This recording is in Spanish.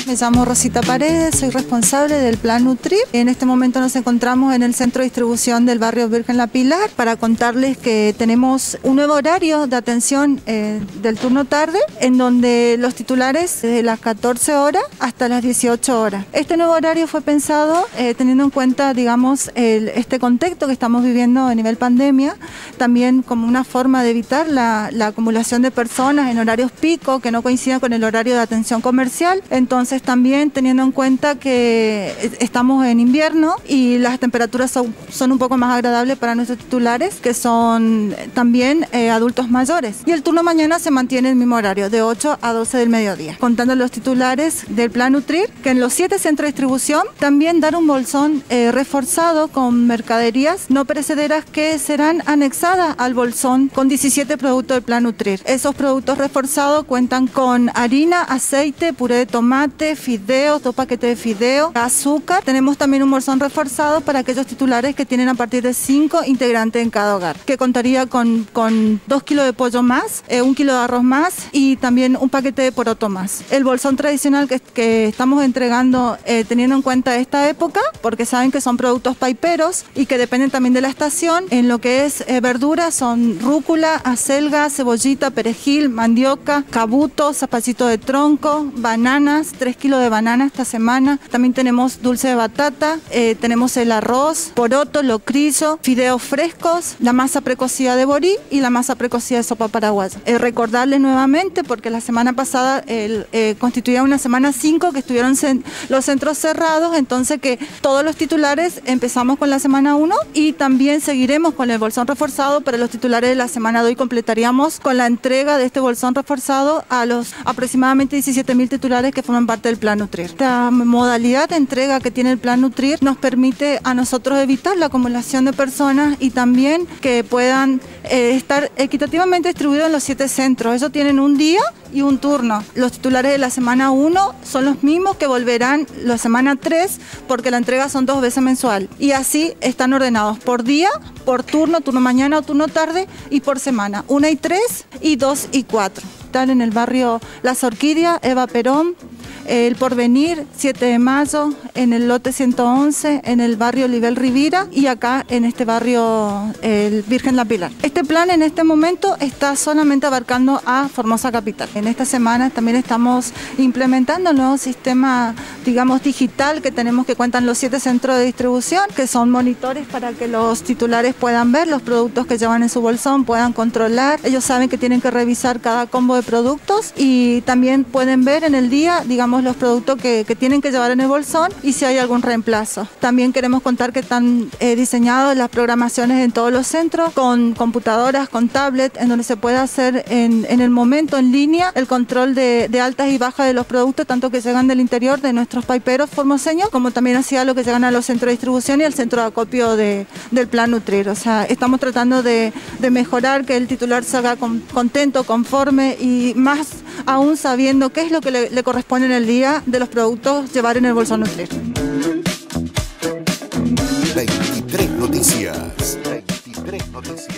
Me llamo Rosita Paredes, soy responsable del Plan Nutrir. En este momento nos encontramos en el centro de distribución del barrio Virgen La Pilar para contarles que tenemos un nuevo horario de atención del turno tarde, en donde los titulares desde las 14 horas hasta las 18 horas. Este nuevo horario fue pensado teniendo en cuenta, digamos, este contexto que estamos viviendo a nivel pandemia, también como una forma de evitar la acumulación de personas en horarios pico que no coincidan con el horario de atención comercial. Entonces también teniendo en cuenta que estamos en invierno y las temperaturas son un poco más agradables para nuestros titulares, que son también adultos mayores. Y el turno mañana se mantiene el mismo horario, de 8 a 12 del mediodía. Contando los titulares del Plan Nutrir, que en los 7 centros de distribución también dar un bolsón reforzado con mercaderías no perecederas que serán anexadas al bolsón con 17 productos del Plan Nutrir. Esos productos reforzados cuentan con harina, aceite, puré de tomate, fideos, 2 paquetes de fideos, azúcar. Tenemos también un bolsón reforzado para aquellos titulares que tienen a partir de 5 integrantes en cada hogar, que contaría con 2 kilos de pollo más, 1 kilo de arroz más y también un paquete de poroto más. El bolsón tradicional que estamos entregando teniendo en cuenta esta época, porque saben que son productos paiperos y que dependen también de la estación. En lo que es verduras son rúcula, acelga, cebollita, perejil, mandioca, cabuto, zapallito de tronco, bananas, 3 kilos de banana esta semana. También tenemos dulce de batata, tenemos el arroz, poroto, locrillo, fideos frescos, la masa precocida de borí y la masa precocida de sopa paraguaya. Recordarles nuevamente, porque la semana pasada constituía una semana 5 que estuvieron los centros cerrados, entonces que todos los titulares empezamos con la semana 1 y también seguiremos con el bolsón reforzado para los titulares de la semana 2 y completaríamos con la entrega de este bolsón reforzado a los aproximadamente 17.000 titulares que forman parte del Plan Nutrir. Esta modalidad de entrega que tiene el Plan Nutrir nos permite a nosotros evitar la acumulación de personas y también que puedan estar equitativamente distribuidos en los 7 centros. Ellos tienen un día y un turno. Los titulares de la semana 1 son los mismos que volverán la semana 3 porque la entrega son 2 veces mensual. Y así están ordenados por día, por turno, turno mañana o turno tarde y por semana. 1 y 3 y 2 y 4. Están en el barrio Las Orquídeas, Eva Perón, El Porvenir, 7 de Mayo, en el lote 111, en el barrio Olivel Rivira y acá en este barrio el Virgen La Pilar. Este plan en este momento está solamente abarcando a Formosa Capital. En esta semana también estamos implementando el nuevo sistema, digamos, digital que tenemos, que cuentan los 7 centros de distribución, que son monitores para que los titulares puedan ver los productos que llevan en su bolsón, puedan controlar. Ellos saben que tienen que revisar cada combo de productos y también pueden ver en el día, digamos, los productos que tienen que llevar en el bolsón y si hay algún reemplazo. También queremos contar que están diseñadas las programaciones en todos los centros con computadoras, con tablet, en donde se puede hacer en el momento en línea el control de altas y bajas de los productos, tanto que llegan del interior de nuestros paiperos formoseños, como también hacia lo que llegan a los centros de distribución y al centro de acopio del Plan Nutrir. O sea, estamos tratando de mejorar, que el titular salga contento, conforme y más aún sabiendo qué es lo que le corresponde en el día de los productos llevar en el bolsón Nutrir. 23 Noticias. 23 Noticias.